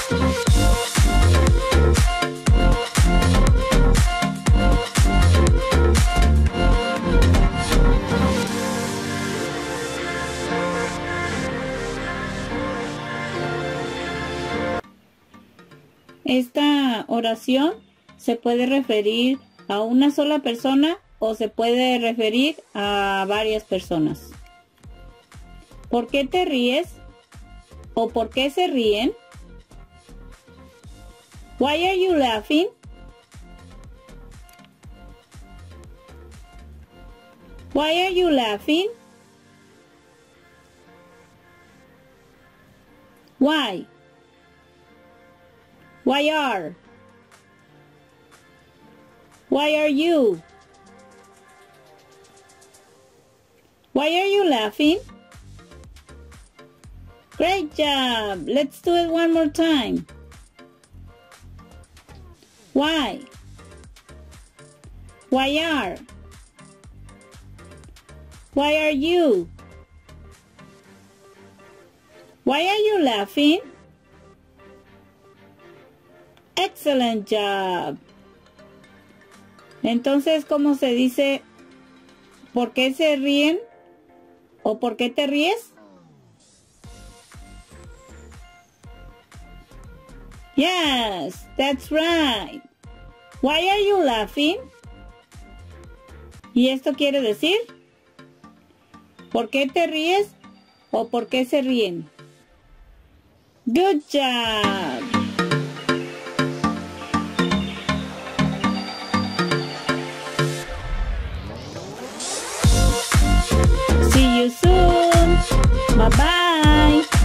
Esta oración se puede referir a una sola persona o se puede referir a varias personas. ¿Por qué te ríes? ¿O por qué se ríen? Why are you laughing? Why are you laughing? Why? Why are? Why are you? Why are you laughing? Great job! Let's do it one more time. Why? Why are? Why are you? Why are you laughing? Excellent job. Entonces, ¿cómo se dice? ¿Por qué se ríen? ¿O por qué te ríes? Yes, that's right. Why are you laughing? ¿Y esto quiere decir? ¿Por qué te ríes? ¿O por qué se ríen? Good job. See you soon. Bye-bye.